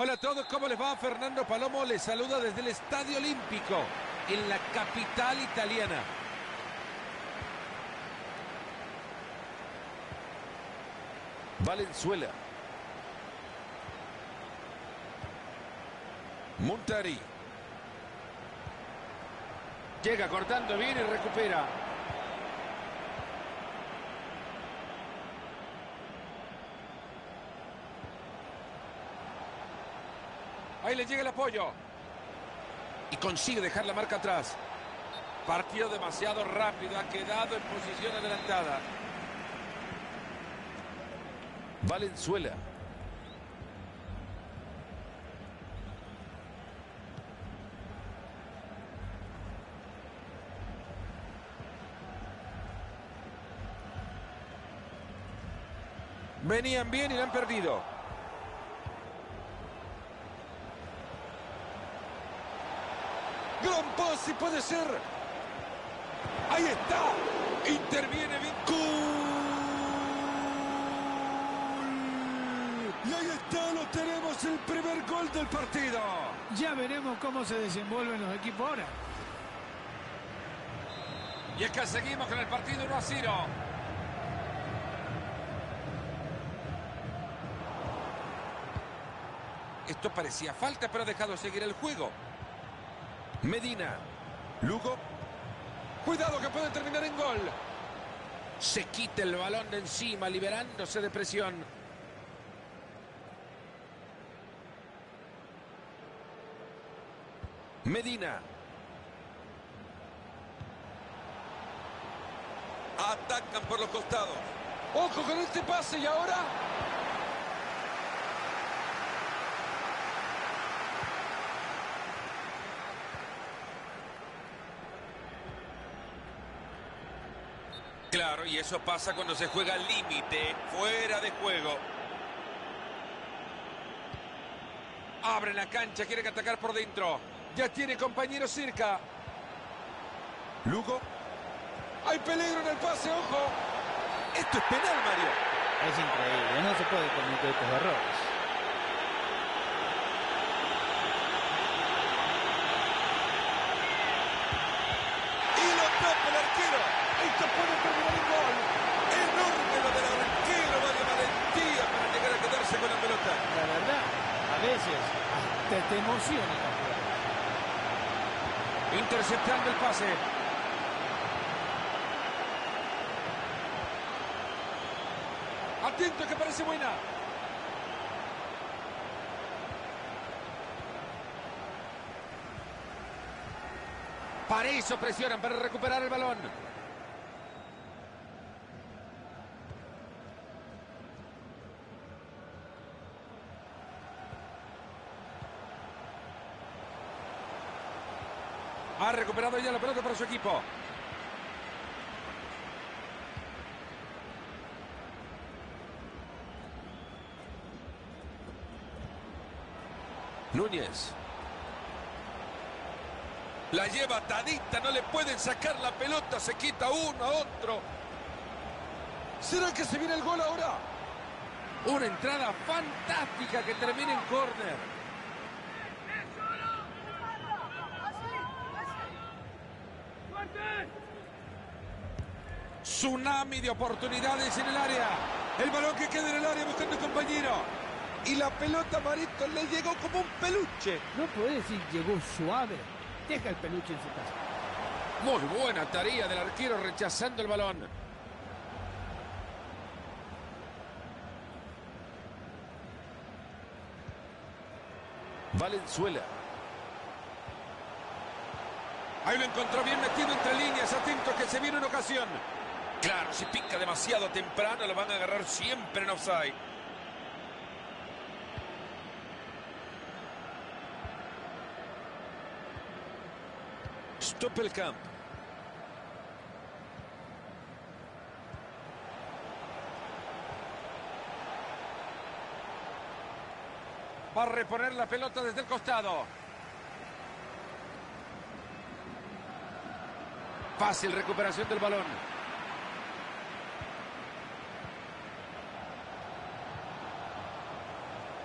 Hola a todos, ¿cómo les va? Fernando Palomo les saluda desde el Estadio Olímpico, en la capital italiana. Valenzuela. Montari. Llega cortando bien y recupera. Ahí le llega el apoyo. Y consigue dejar la marca atrás. Partido demasiado rápido. Ha quedado en posición adelantada. Valenzuela. Venían bien y la han perdido. Gran pase, puede ser. Ahí está. Interviene Vincul. Y ahí está, lo tenemos, el primer gol del partido. Ya veremos cómo se desenvuelven los equipos ahora. Y es que seguimos con el partido 1-0. Esto parecía falta, pero ha dejado seguir el juego. Medina. Lugo. Cuidado que puede terminar en gol. Se quita el balón de encima, liberándose de presión. Medina. Atacan por los costados. ¡Ojo con este pase! ¿Y ahora? Claro, y eso pasa cuando se juega al límite, fuera de juego. Abre la cancha, quiere atacar por dentro. Ya tiene compañero cerca. Lugo. Hay peligro en el pase, ojo. Esto es penal, Mario. Es increíble, no se puede cometer estos errores. Y lo tapa el arquero. Esto puede terminar en gol. Enorme lo del arquero, Mario, valentía para llegar a quedarse con la pelota. La verdad, a veces te emociona la jugada. Interceptando el pase. Atento que parece buena. Para eso presionan, para recuperar el balón. Ha recuperado ya la pelota para su equipo. Núñez. La lleva atadita, no le pueden sacar la pelota, se quita uno a otro. ¿Será que se viene el gol ahora? Una entrada fantástica que termina en córner. Tsunami de oportunidades en el área. El balón que queda en el área buscando compañero. Y la pelota, Marito, le llegó como un peluche. No puede decir llegó suave. Deja el peluche en su casa. Muy buena tarea del arquero rechazando el balón. Valenzuela. Ahí lo encontró bien metido entre líneas. Atento que se viene una ocasión. Claro, si pica demasiado temprano lo van a agarrar siempre en offside. Stoppelkamp. Va a reponer la pelota desde el costado. Fácil recuperación del balón.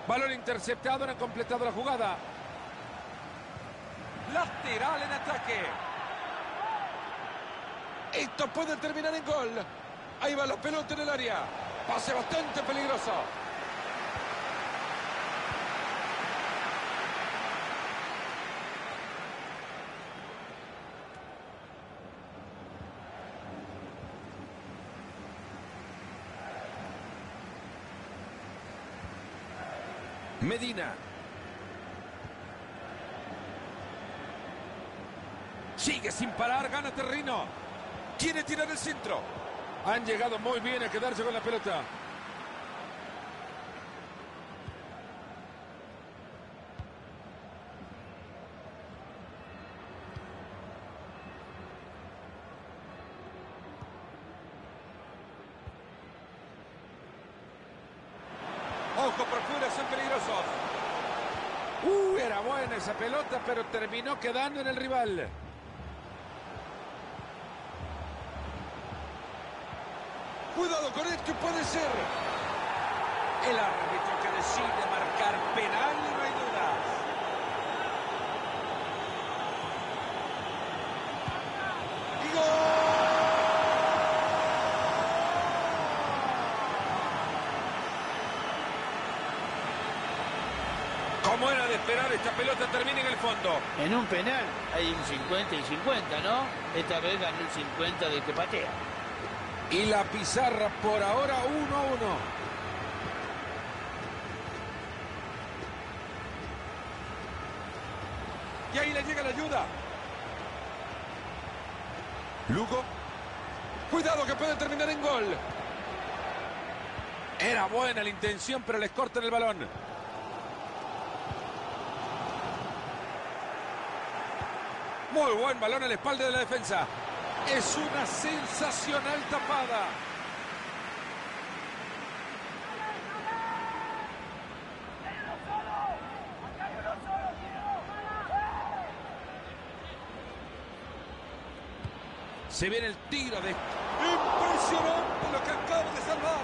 Balón interceptado, no han completado la jugada. Lateral en ataque. Esto puede terminar en gol. Ahí va la pelota en el área. Pase bastante peligroso. Medina. Sigue sin parar, gana terreno. Quiere tirar el centro. Han llegado muy bien a quedarse con la pelota. Ojo por fuera, son peligrosos. Era buena esa pelota, pero terminó quedando en el rival. Cuidado con esto, puede ser. El árbitro que decide marcar penal y no hay dudas. ¡Y gol! Como era de esperar, esta pelota termina en el fondo. En un penal hay un 50 y 50, ¿no? Esta vez ganó el 50 del que patea. Y la pizarra por ahora 1-1. Y ahí le llega la ayuda. Lugo. Cuidado que puede terminar en gol. Era buena la intención, pero les cortan el balón. Muy buen balón a la espalda de la defensa. Es una sensacional tapada. Se viene el tiro de... Impresionante lo que acaba de salvar.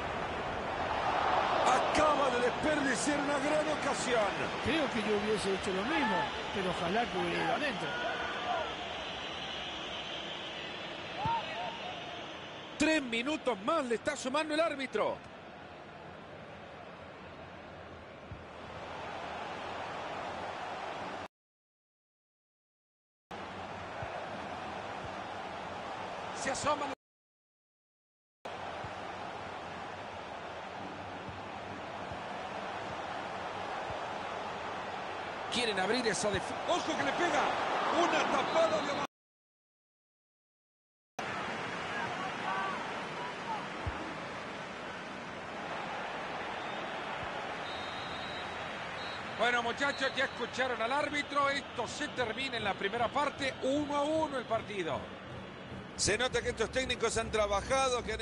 Acaba de desperdiciar una gran ocasión. Creo que yo hubiese hecho lo mismo, pero ojalá que hubiera ido adentro. 3 minutos más le está sumando el árbitro. Se asoman. Quieren abrir esa defensa. ¡Ojo que le pega! Una tapada de abajo. Bueno, muchachos, ya escucharon al árbitro. Esto se termina en la primera parte. 1-1 el partido. Se nota que estos técnicos han trabajado, que han...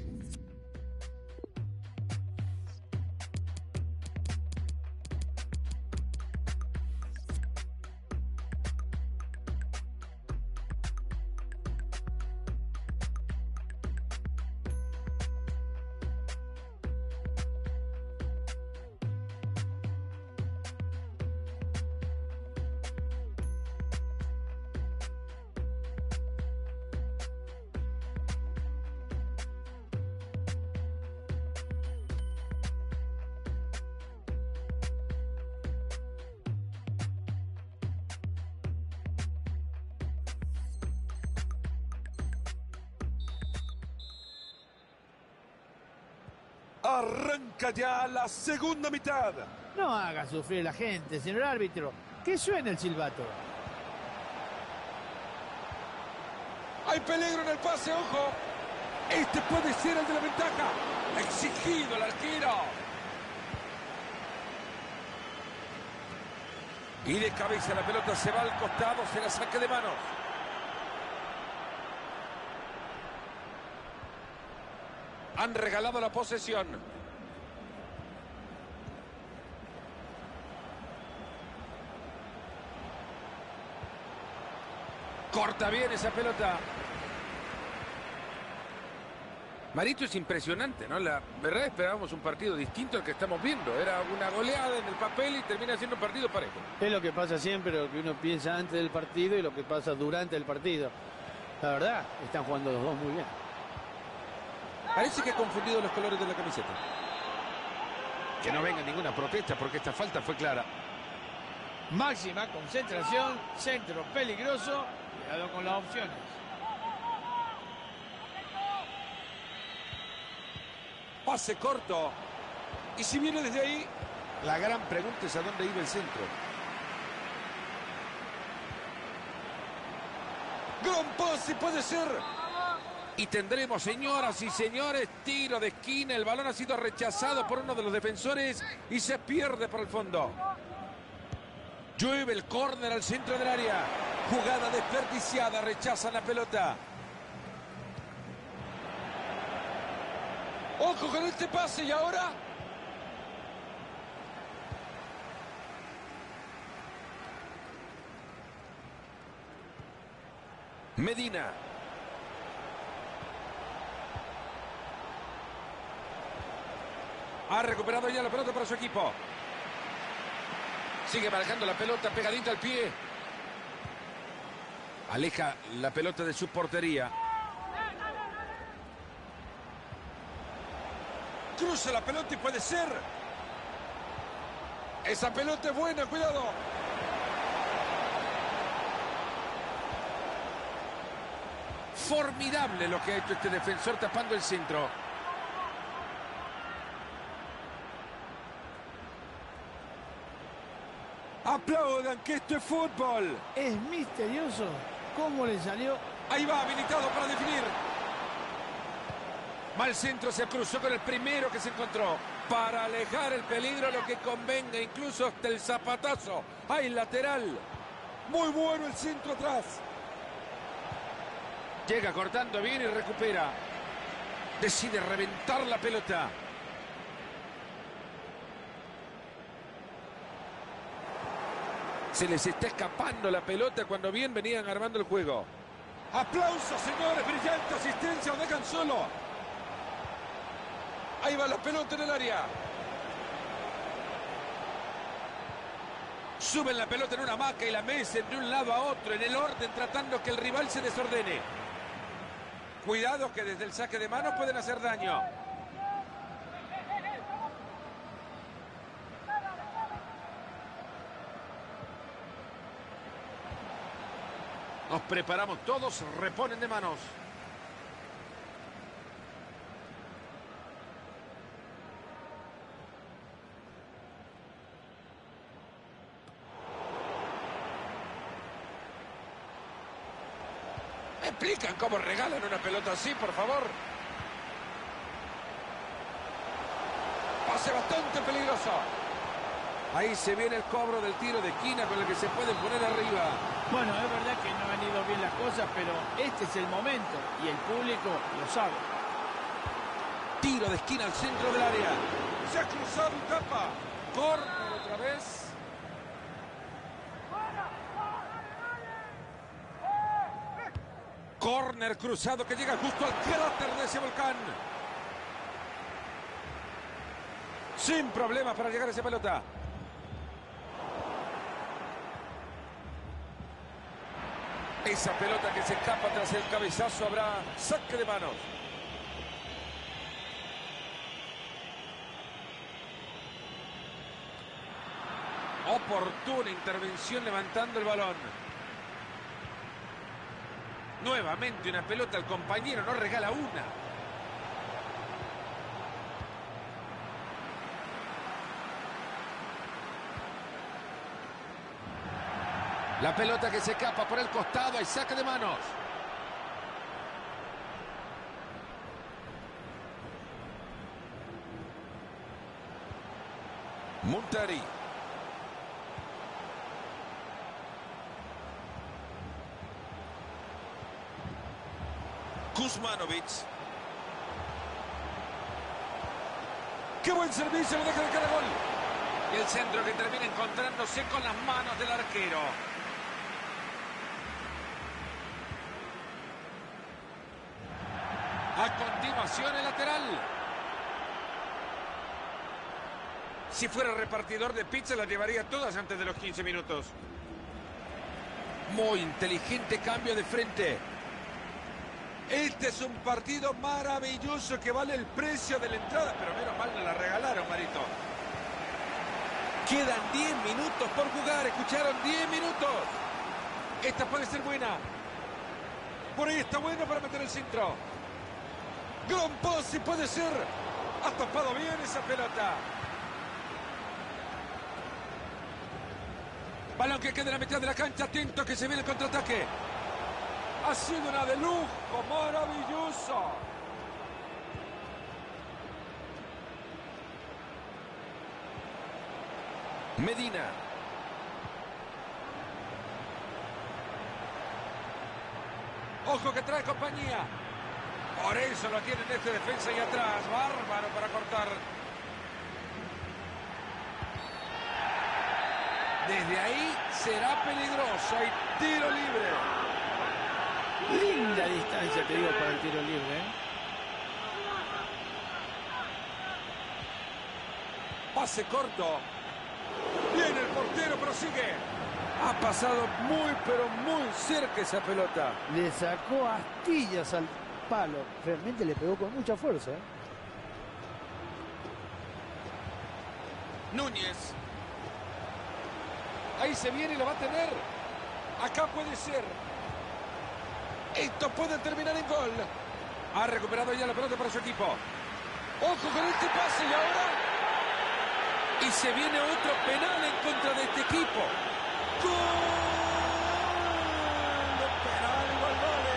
Arranca ya la segunda mitad. No haga sufrir a la gente, señor árbitro. Que suene el silbato. Hay peligro en el pase, ojo. Este puede ser el de la ventaja. Exigido el arquero. Y de cabeza la pelota se va al costado, se la saque de manos. Han regalado la posesión. Corta bien esa pelota. Marito, es impresionante, ¿no? La verdad esperábamos un partido distinto al que estamos viendo. Era una goleada en el papel y termina siendo un partido parejo. Es lo que pasa siempre, lo que uno piensa antes del partido y lo que pasa durante el partido. La verdad, están jugando los dos muy bien. Parece que ha confundido los colores de la camiseta. Que no venga ninguna protesta porque esta falta fue clara. Máxima concentración, centro peligroso, cuidado con las opciones. Pase corto. Y si viene desde ahí, la gran pregunta es a dónde iba el centro. Gran pase, puede ser. Y tendremos, señoras y señores, tiro de esquina. El balón ha sido rechazado por uno de los defensores y se pierde por el fondo. Llueve el córner al centro del área. Jugada desperdiciada, rechazan la pelota. Ojo con este pase y ahora... Medina. Ha recuperado ya la pelota para su equipo. Sigue manejando la pelota pegadita al pie. Aleja la pelota de su portería. Cruza la pelota y puede ser. Esa pelota es buena, cuidado. Formidable lo que ha hecho este defensor tapando el centro. Aplaudan que esto es fútbol. Es misterioso cómo le salió. Ahí va, habilitado para definir. Mal centro, se cruzó con el primero que se encontró. Para alejar el peligro, lo que convenga, incluso hasta el zapatazo. Hay lateral. Muy bueno el centro atrás. Llega cortando bien y recupera. Decide reventar la pelota. Se les está escapando la pelota cuando bien venían armando el juego. ¡Aplausos, señores! ¡Brillante asistencia! ¡Lo dejan solo! Ahí va la pelota en el área. Suben la pelota en una hamaca y la mecen de un lado a otro en el orden, tratando que el rival se desordene. Cuidado que desde el saque de mano pueden hacer daño. Nos preparamos todos, reponen de manos. ¿Me explican cómo regalan una pelota así, por favor? Pase bastante peligroso. Ahí se viene el cobro del tiro de esquina con el que se pueden poner arriba. Bueno, es verdad que no han ido bien las cosas, pero este es el momento y el público lo sabe. Tiro de esquina al centro del área. Se ha cruzado y tapa. Córner otra vez. Córner cruzado que llega justo al cráter de ese volcán. Sin problemas para llegar a esa pelota. Esa pelota que se escapa tras el cabezazo, habrá saque de manos. Oportuna intervención levantando el balón. Nuevamente una pelota al compañero, no regala una. La pelota que se escapa por el costado, hay saque de manos. Montari. Kuzmanovic. ¡Qué buen servicio! Lo deja de cara gol. Y el centro que termina encontrándose con las manos del arquero. A continuación el lateral. Si fuera repartidor de pizza las llevaría todas antes de los 15 minutos. Muy inteligente cambio de frente. Este es un partido maravilloso que vale el precio de la entrada, pero menos mal no la regalaron, Marito. Quedan 10 minutos por jugar, escucharon, 10 minutos. Esta puede ser buena. Por ahí está bueno para meter el centro. Gran pase, puede ser. Ha tapado bien esa pelota. Balón que queda en la mitad de la cancha, atento que se viene el contraataque. Ha sido una de lujo, maravilloso. Medina. Ojo que trae compañía. Por eso lo tienen este defensa y atrás. Bárbaro para cortar. Desde ahí será peligroso. Hay tiro libre. Linda distancia, te digo, para el tiro libre, ¿eh? Pase corto. Viene el portero, prosigue. Ha pasado muy, pero muy cerca esa pelota. Le sacó astillas al palo. Realmente le pegó con mucha fuerza, ¿eh? Núñez. Ahí se viene y lo va a tener. Acá puede ser. Esto puede terminar en gol. Ha recuperado ya la pelota para su equipo. Ojo con este pase y ahora. Y se viene otro penal en contra de este equipo. ¡Gol! Penal igual vale.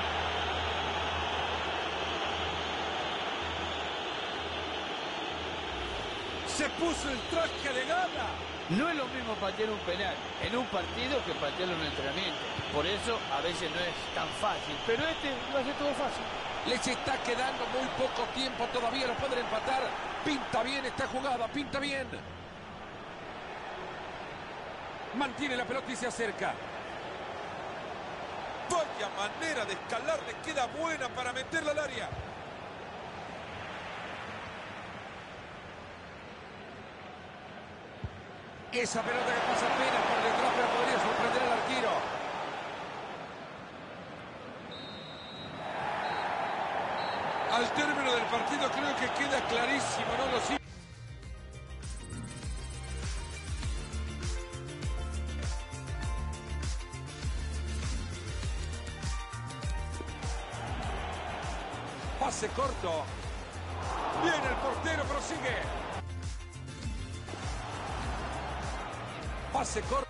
Se puso el traje de gala. No es lo mismo patear un penal en un partido que patearlo en un entrenamiento. Por eso a veces no es tan fácil. Pero este lo hace todo fácil. Les está quedando muy poco tiempo todavía. Lo pueden empatar. Pinta bien esta jugada. Pinta bien. Mantiene la pelota y se acerca. Vaya manera de escalar. Le queda buena para meterla al área. Esa pelota que pasa apenas por detrás, pero podría sorprender al arquero. Al término del partido creo que queda clarísimo, ¿no? Lo sigue. Pase corto. Viene el portero, prosigue. Pase corto.